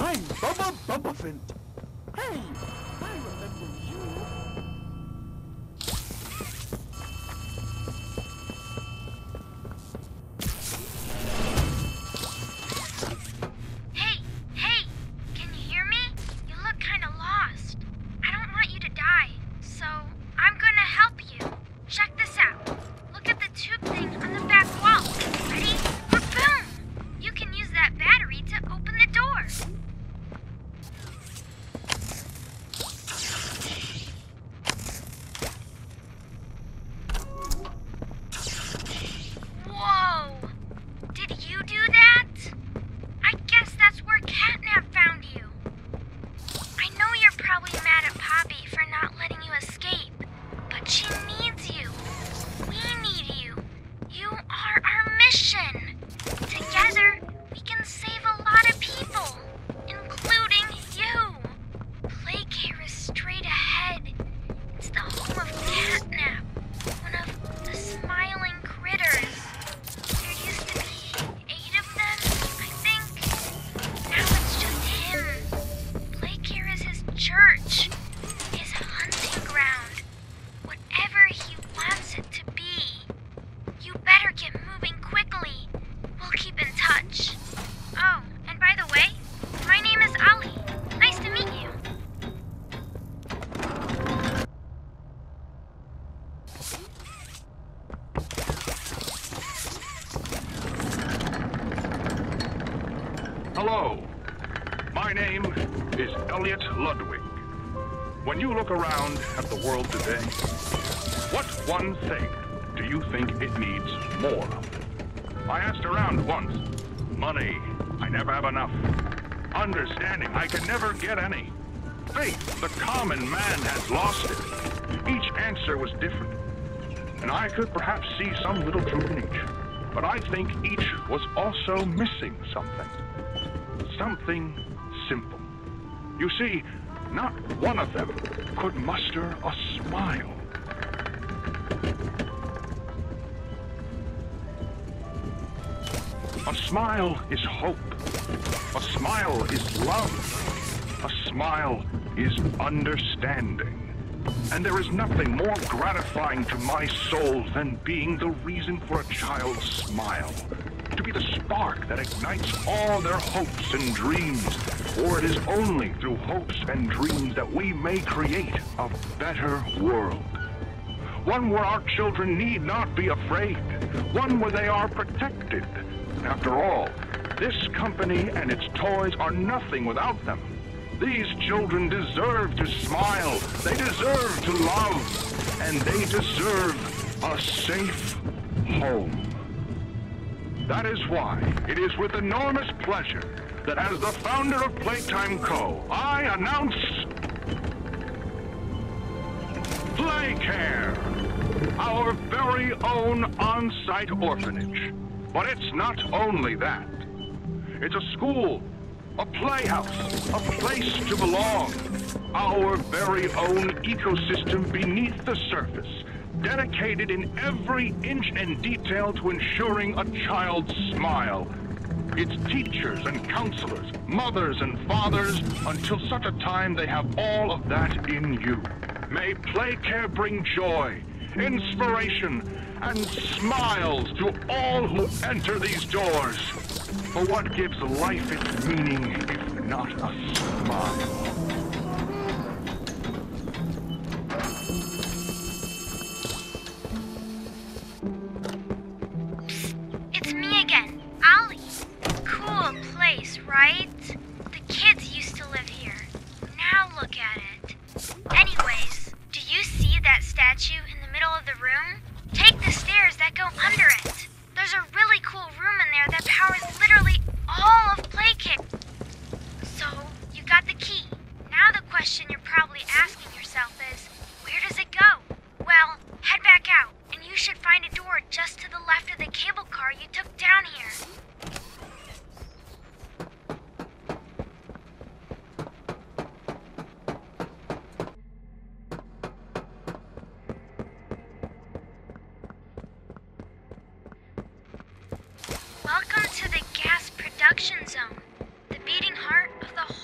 I'm Bubba Bubbaphant. Hey, I remember you. Hey, hey, can you hear me? You look kind of lost. I don't want you to die, so I'm gonna help you. Check this out. Look at the tube thing on the back wall. Ready? Boom! You can use that battery to open the door. Whoa! Did you do that? I guess that's where Catnap found you. I know you're probably mad at Poppy for not letting you escape, but she needs you. We need you. You are our mission. Together, we can save a lot of people, including you. Playcare is straight ahead. It's the home of Catnap, one of the smiling critters. There used to be 8 of them, I think. Now it's just him. Playcare is his church, his hunting ground, whatever he wants it to be. You better get moving quickly. We'll keep in touch. Oh, and by the way, my name is Ali. Nice to meet you. Hello, my name is Elliot Ludwig. When you look around at the world today, what one thing do you think it needs more of? I asked around once. Money, I never have enough. Understanding, I can never get any. Faith, the common man has lost it. Each answer was different, and I could perhaps see some little truth in each. But I think each was also missing something. Something simple. You see, not one of them could muster a smile. A smile is hope. A smile is love. A smile is understanding. And there is nothing more gratifying to my soul than being the reason for a child's smile. To be the spark that ignites all their hopes and dreams. For it is only through hopes and dreams that we may create a better world. One where our children need not be afraid. One where they are protected. After all, this company and its toys are nothing without them. These children deserve to smile. They deserve to love. And they deserve a safe home. That is why it is with enormous pleasure that as the founder of Playtime Co., I announce Playcare, our very own on-site orphanage. But it's not only that. It's a school, a playhouse, a place to belong. Our very own ecosystem beneath the surface, dedicated in every inch and detail to ensuring a child's smile. Its teachers and counselors, mothers and fathers, until such a time they have all of that in you. May Playcare bring joy, inspiration, and smiles to all who enter these doors. For what gives life its meaning if not a smile? It's me again, Ollie. Cool place, right? The kids used to live here. Now look at it. Anyways, do you see that statue in the middle of the room? Take the stairs that go under it. There's a really cool room in there that powers literally all of Playcare. So, you got the key. Now the question you're probably asking yourself is, where does it go? Well, head back out, and you should find a door just to the left of the cable car you took down here. Welcome to the gas production zone, the beating heart of the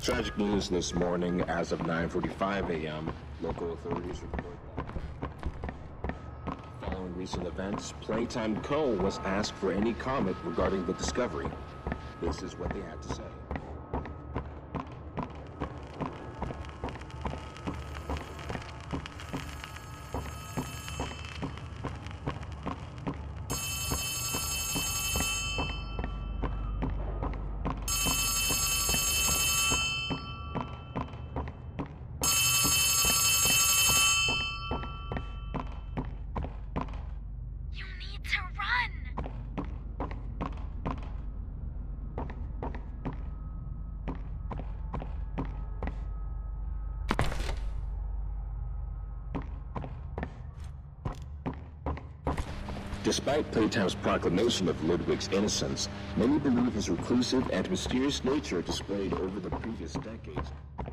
Tragic news this morning. As of 9:45 a.m., local authorities report that following recent events, Playtime Co. was asked for any comment regarding the discovery. This is what they had to say. You need to run! Despite Playtime's proclamation of Ludwig's innocence, many believe his reclusive and mysterious nature displayed over the previous decades.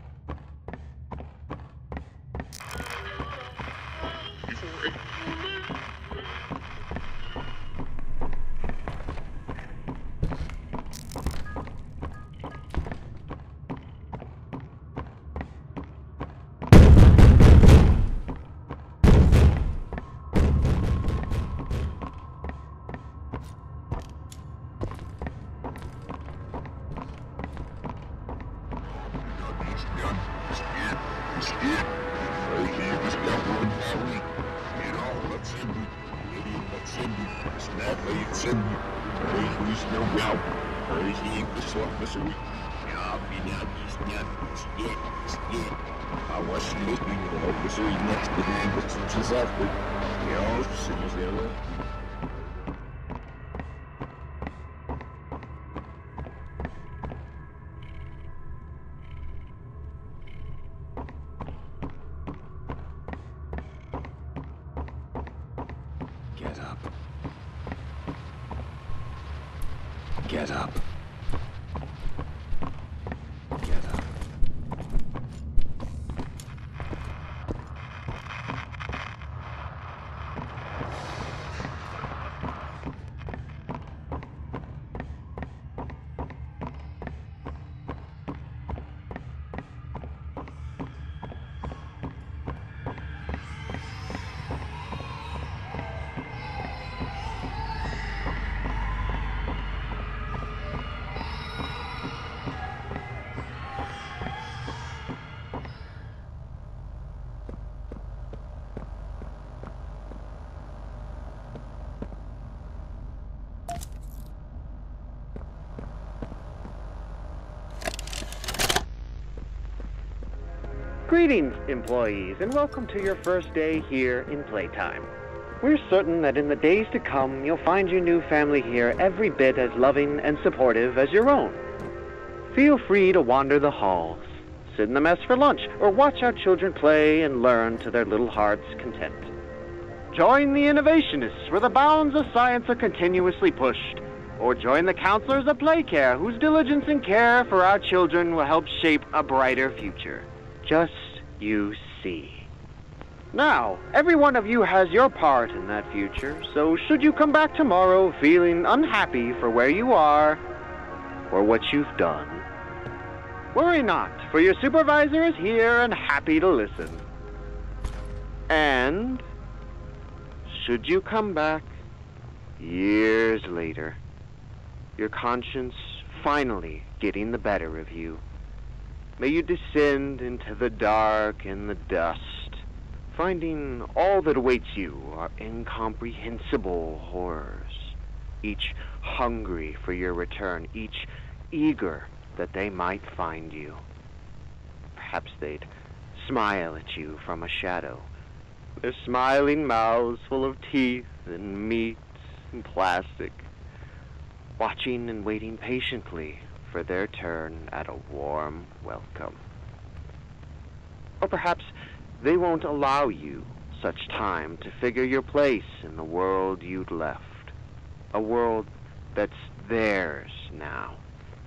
Get up. Get up. Get up. Greetings, employees, and welcome to your first day here in Playtime. We're certain that in the days to come, you'll find your new family here every bit as loving and supportive as your own. Feel free to wander the halls, sit in the mess for lunch, or watch our children play and learn to their little hearts' content. Join the innovationists where the bounds of science are continuously pushed, or join the counselors of Playcare whose diligence and care for our children will help shape a brighter future. Just you see. Now, every one of you has your part in that future, so should you come back tomorrow feeling unhappy for where you are or what you've done, worry not, for your supervisor is here and happy to listen. And should you come back years later, your conscience finally getting the better of you, may you descend into the dark and the dust, finding all that awaits you are incomprehensible horrors, each hungry for your return, each eager that they might find you. Perhaps they'd smile at you from a shadow, their smiling mouths full of teeth and meat and plastic, watching and waiting patiently for their turn at a warm welcome. Or perhaps they won't allow you such time to figure your place in the world you'd left, a world that's theirs now.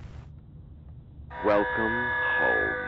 Welcome home.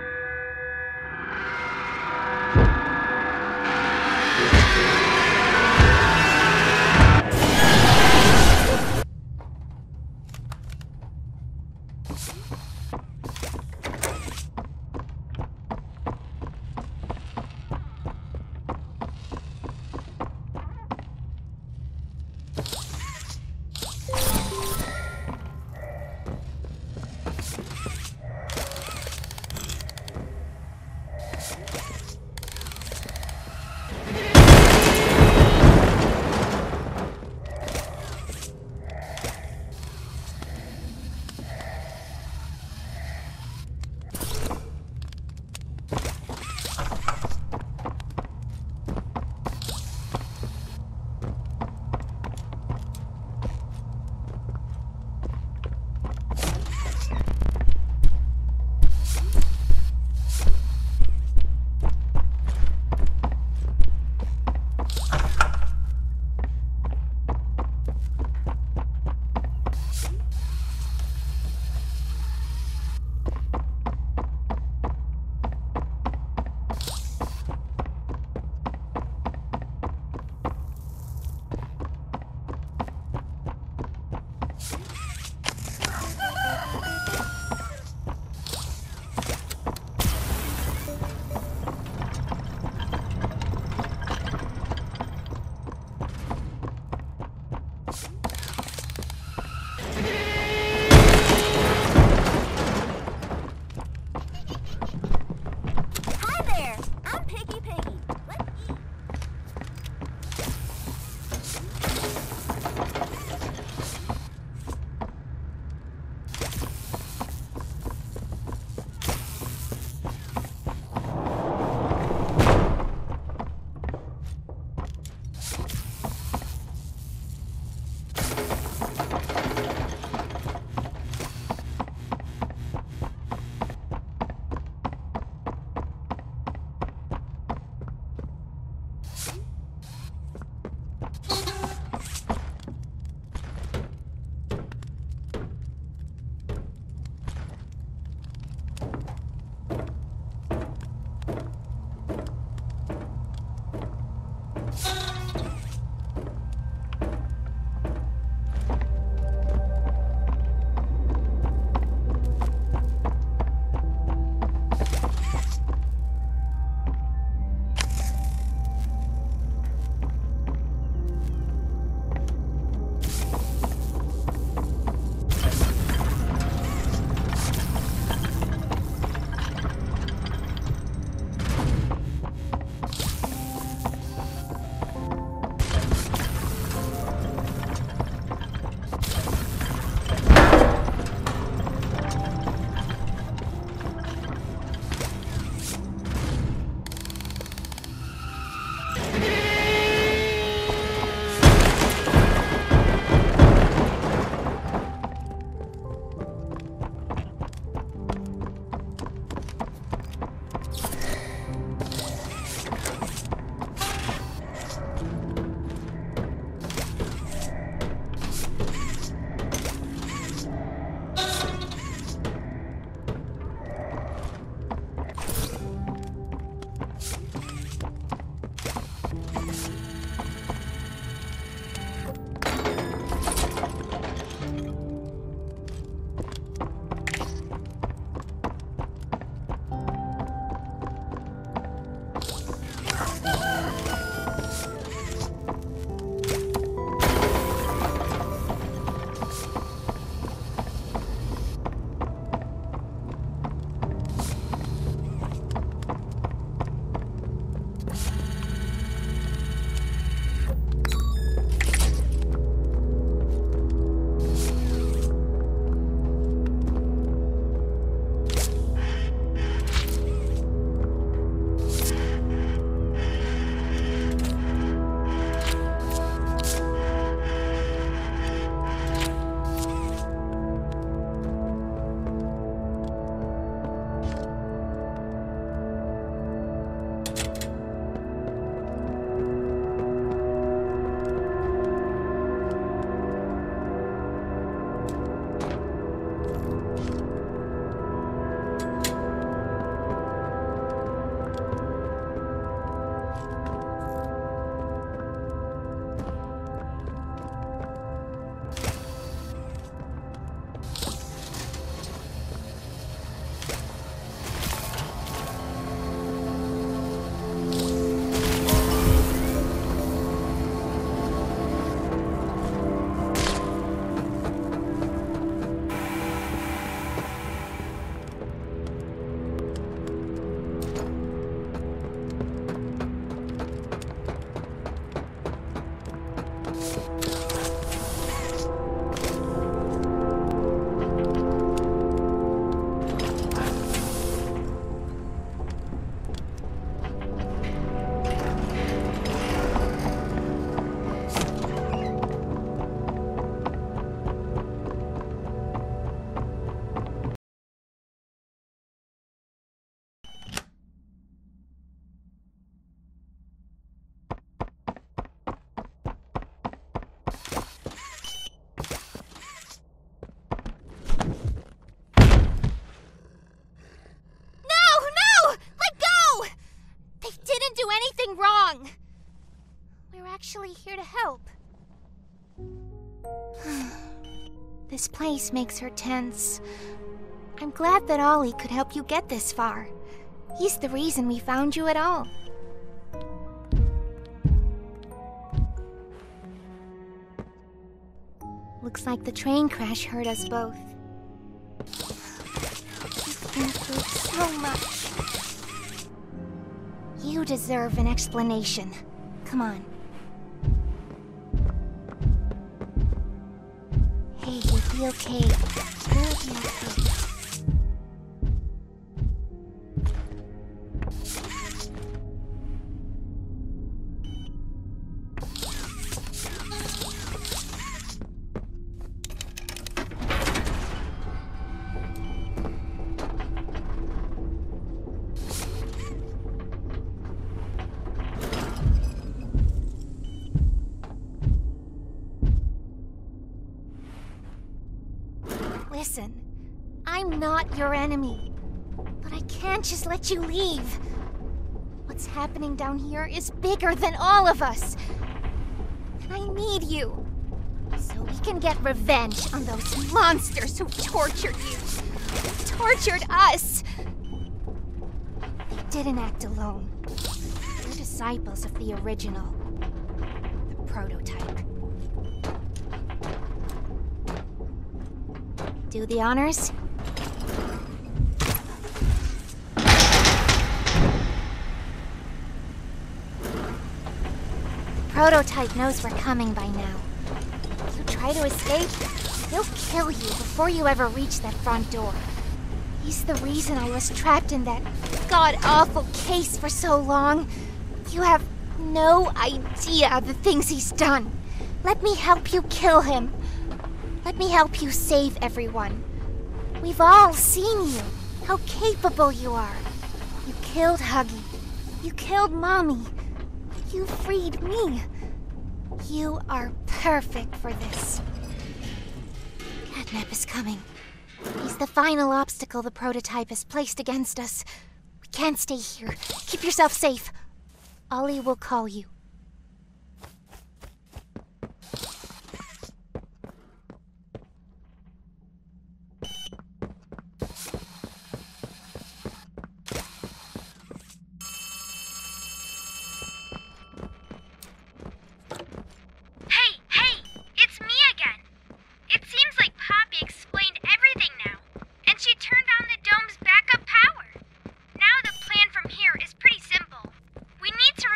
Wrong. We're actually here to help. This place makes her tense. I'm glad that Ollie could help you get this far. He's the reason we found you at all. Looks like the train crash hurt us both. You've been through so much. You deserve an explanation. Come on. Hey, you'll be okay. You'll be okay. Listen, I'm not your enemy, but I can't just let you leave. What's happening down here is bigger than all of us. And I need you, so we can get revenge on those monsters who tortured you, who tortured us. They didn't act alone. They're disciples of the original, the prototype. Do the honors? The prototype knows we're coming by now. If you try to escape, he'll kill you before you ever reach that front door. He's the reason I was trapped in that god-awful case for so long. You have no idea the things he's done. Let me help you kill him. Let me help you save everyone. We've all seen you, how capable you are. You killed Huggy. You killed Mommy. You freed me. You are perfect for this. Catnap is coming. He's the final obstacle the prototype has placed against us. We can't stay here. Keep yourself safe. Ollie will call you. We need to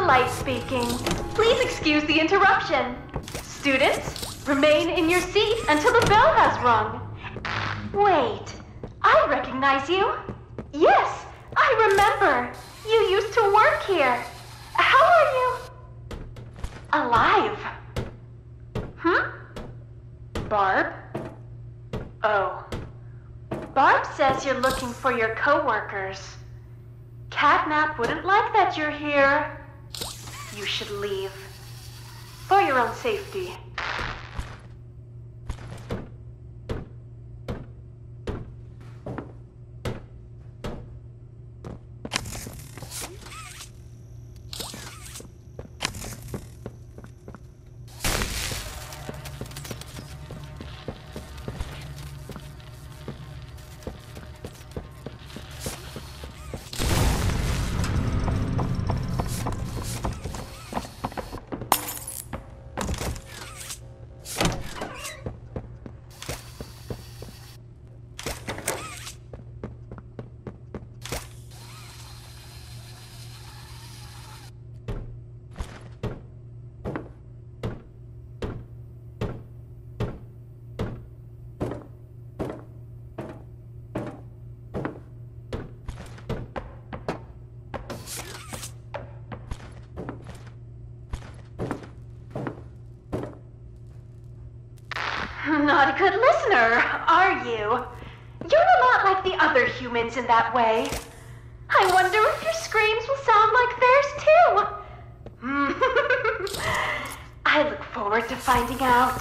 Light speaking. Please excuse the interruption. Students, remain in your seat until the bell has rung. Wait, I recognize you. Yes, I remember. You used to work here. How are you? Alive. Barb? Oh. Barb says you're looking for your co-workers. Catnap wouldn't like that you're here. You should leave. For your own safety. Not a good listener, are you? You're a lot like the other humans in that way. I wonder if your screams will sound like theirs too. I look forward to finding out.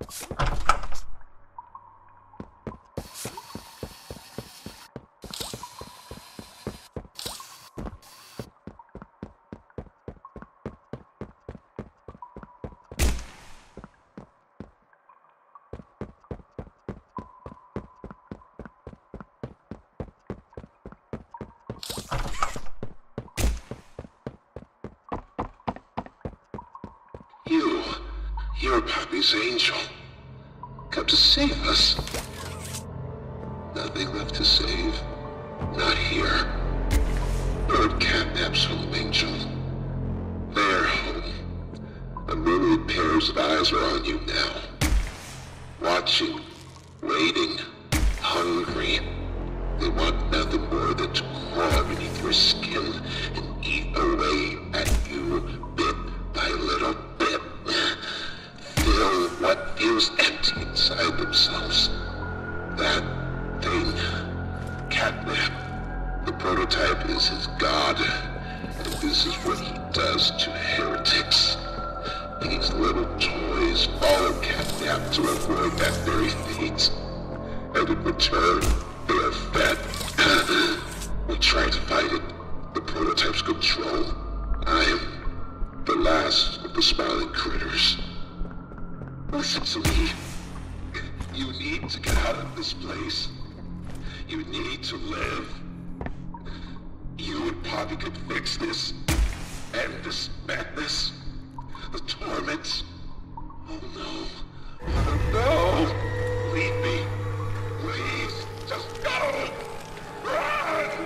You're Pappy's angel. Come to save us. Nothing left to save. Not here. Lord Catnap's home, Angel. Their home. A myriad pairs of eyes are on you now. Watching, waiting, hungry. They want nothing more than to crawl beneath your skin and eat away at you bit by little bit. Fill what feels empty inside themselves. That thing, Catnap. The prototype is his god, and this is what he does to heretics. These little toys follow Catnap to avoid that very fate. And in return, they are fed. We try to fight it. The prototype's control. I am the last of the smiling critters. Listen to me. You need to get out of this place. You need to live. You and Poppy could fix this. End this madness. The torments. Oh no. Oh no. Leave me. Please. Just go. Run.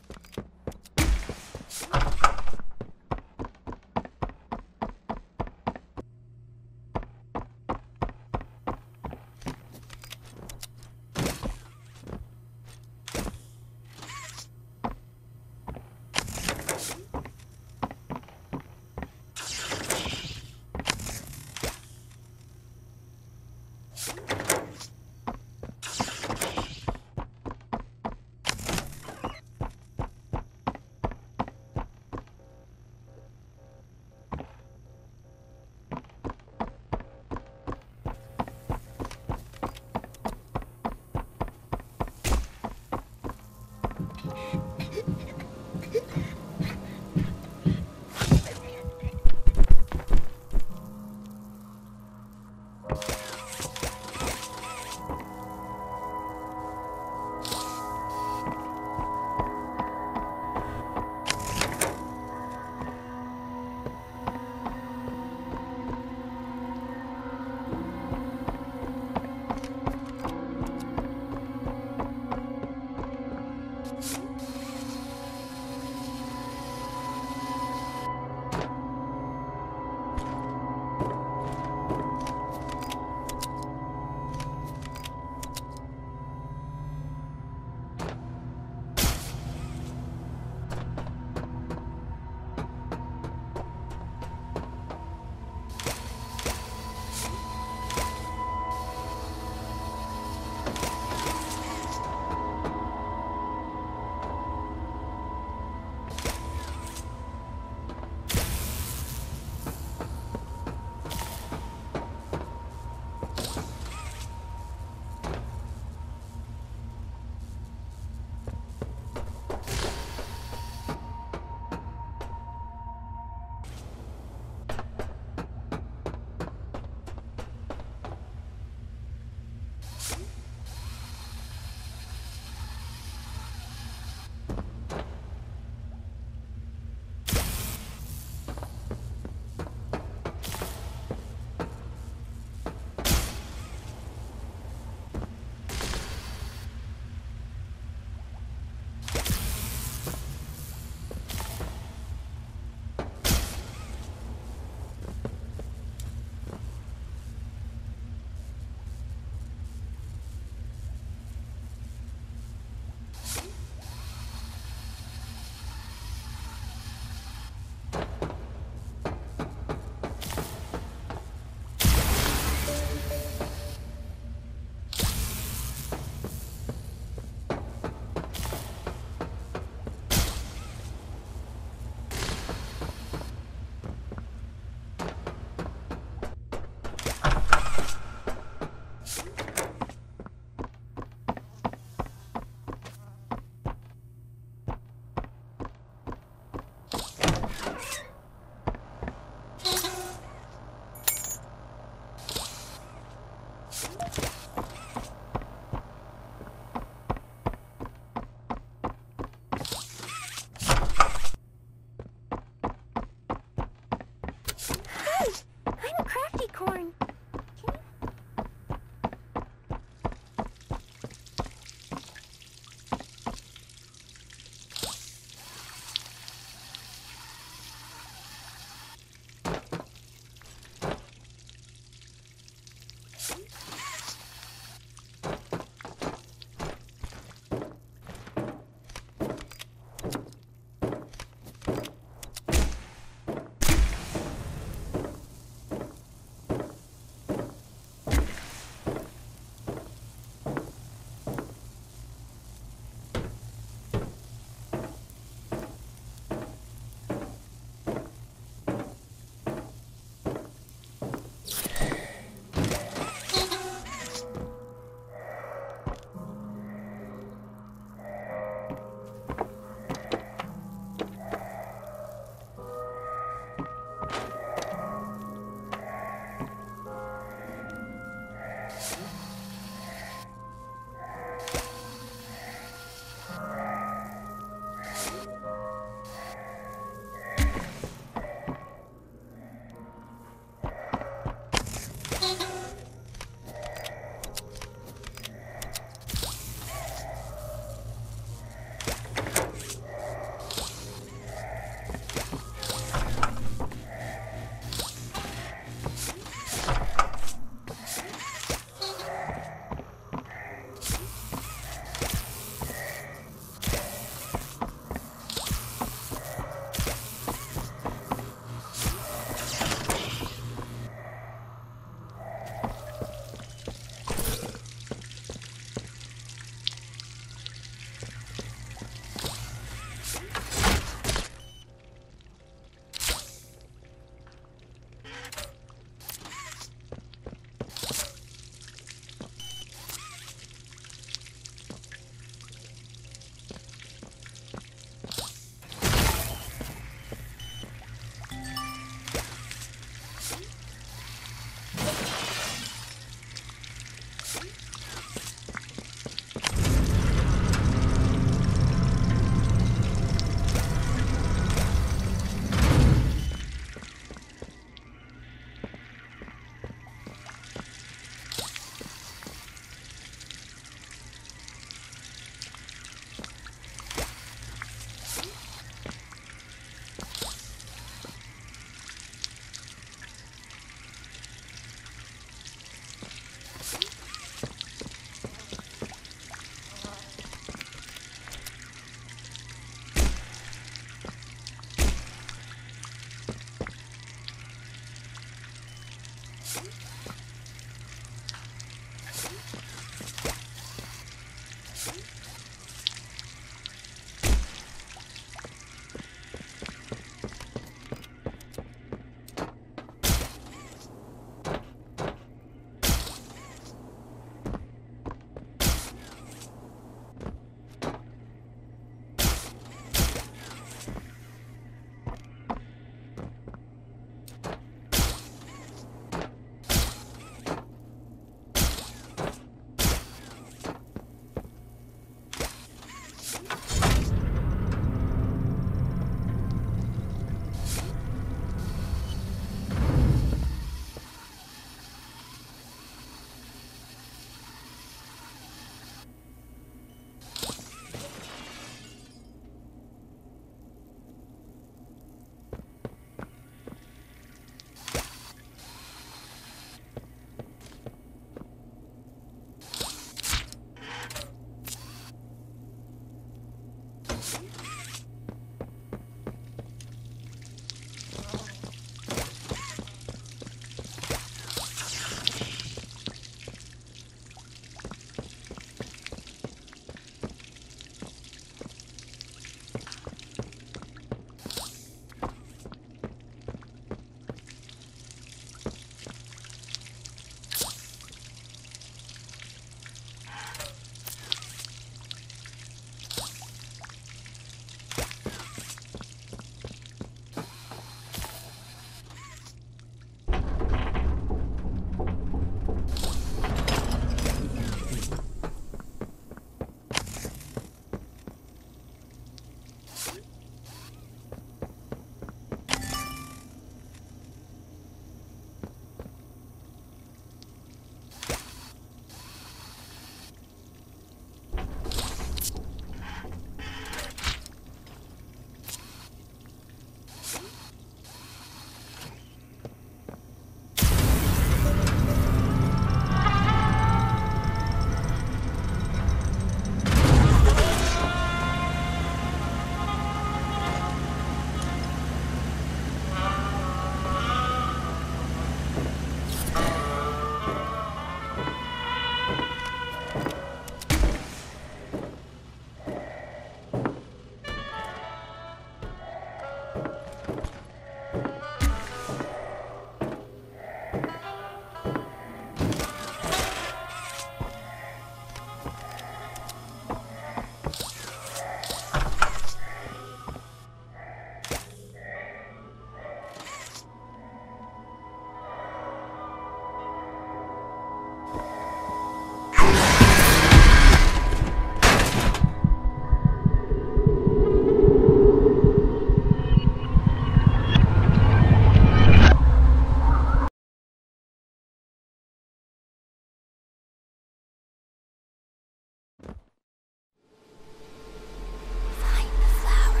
Find the flower.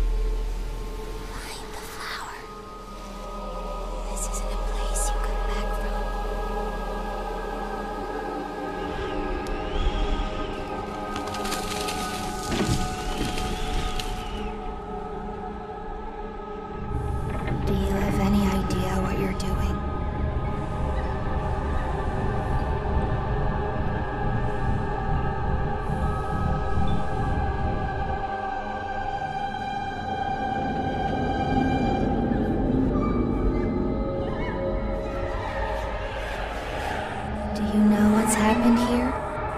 Find the flower. This isn't a place you come back from. Do you have any idea what you're doing? Do you know what's happened here?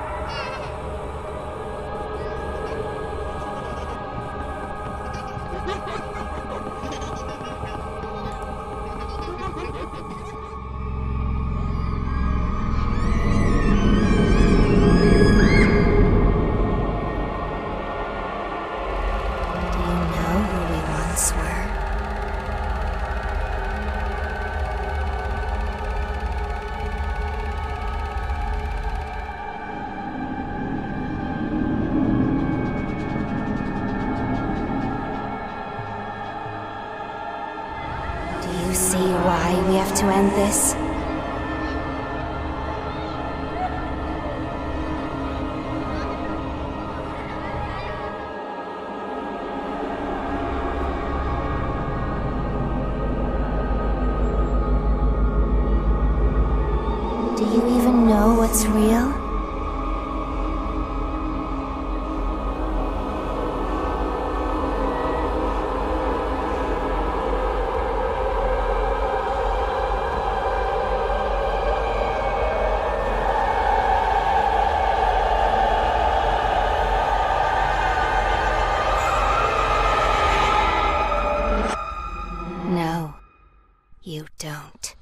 Do you know who we once were? Do you see why we have to end this? Do you even know what's real? No, you don't.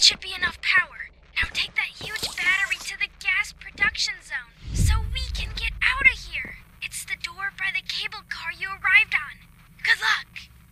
should be enough power. Now take that huge battery to the gas production zone so we can get out of here. It's the door by the cable car you arrived on. Good luck.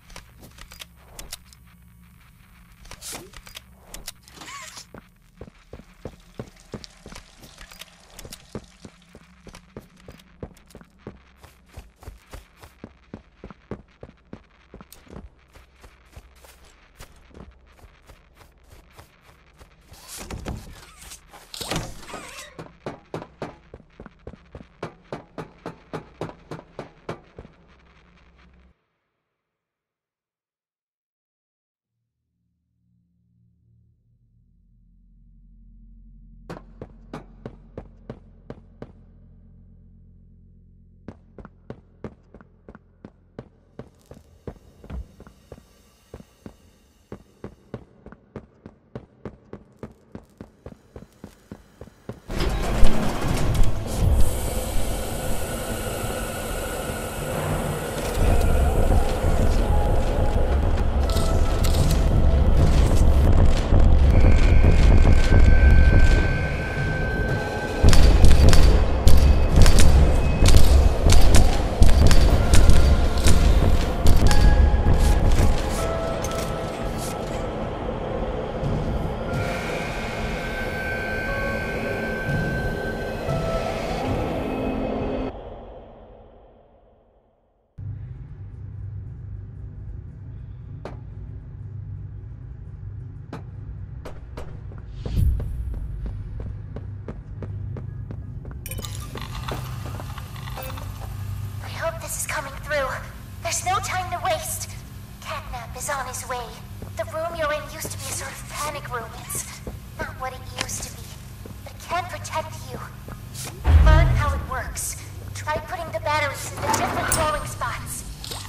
There's no time to waste. Catnap is on his way. The room you're in used to be a sort of panic room. It's not what it used to be, but it can protect you. Learn how it works. Try putting the batteries in the different glowing spots.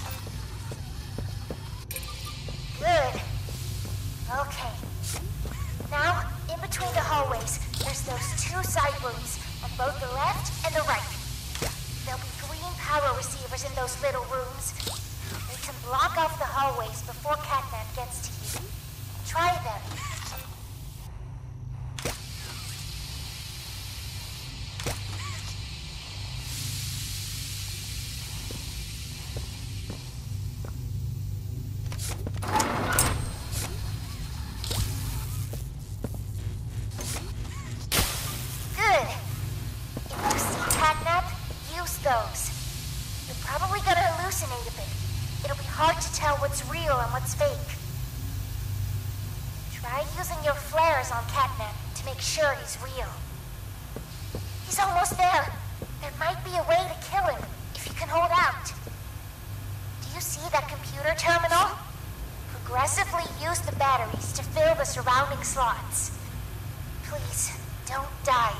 Good. Okay. Now, in between the hallways, there's those two side rooms on both the left and the right. There'll be green power receivers in those little rooms. They can block off the hallways before Catnap gets to you. Try them. Good. If you see Catnap, use those. You're probably gonna hallucinate a bit. It'll be hard to tell what's real and what's fake. Try using your flares on Catnap to make sure he's real. He's almost there. There might be a way to kill him if you can hold out. Do you see that computer terminal? Progressively use the batteries to fill the surrounding slots. Please, don't die.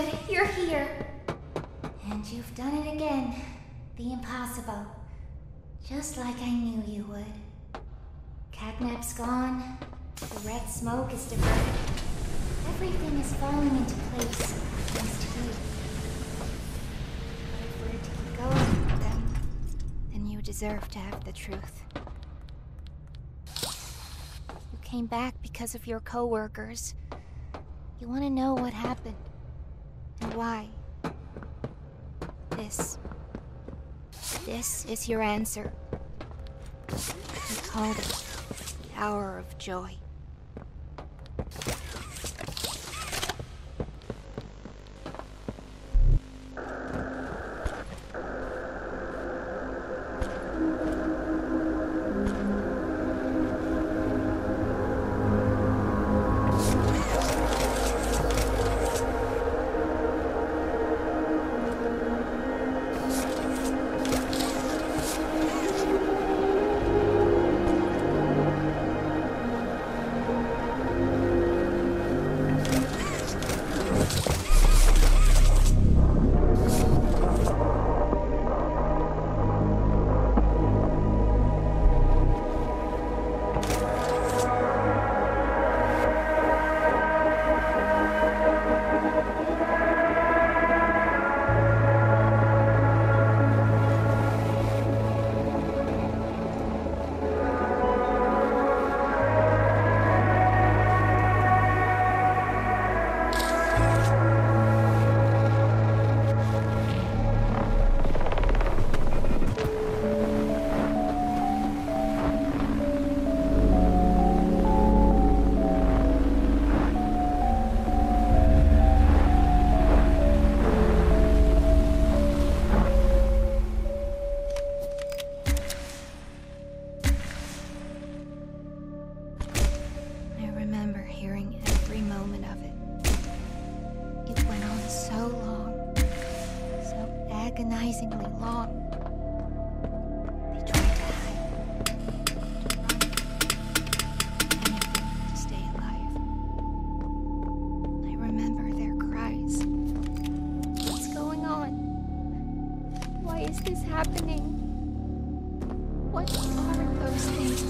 Wood, you're here. And you've done it again. The impossible. Just like I knew you would. Catnap's gone. The red smoke is diverted. Everything is falling into place, thanks to you. But if we're to keep going, then you deserve to have the truth. You came back because of your co-workers. You want to know what happened, and why. This is your answer. We called it the Hour of Joy. Agonizingly long. They tried to hide, to run, anything to stay alive. I remember their cries. What's going on? Why is this happening? What are those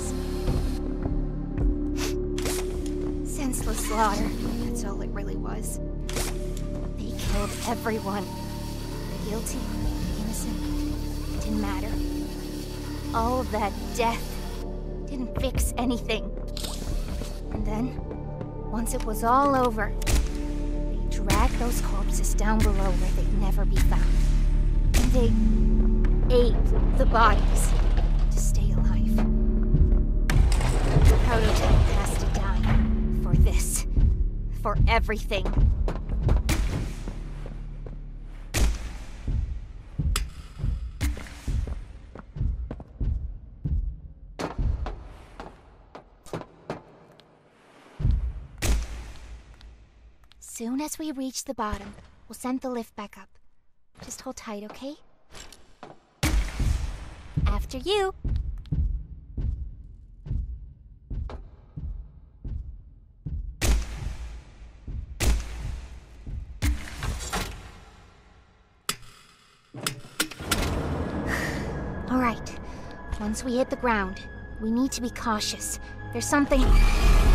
things? Senseless slaughter, that's all it really was. They killed everyone. Guilty, innocent, it didn't matter. All of that death didn't fix anything. And then, once it was all over, they dragged those corpses down below where they'd never be found. And they ate the bodies to stay alive. The prototype has to die for this, for everything. Soon as we reach the bottom, we'll send the lift back up. Just hold tight, okay? After you! Alright, once we hit the ground, we need to be cautious. There's something...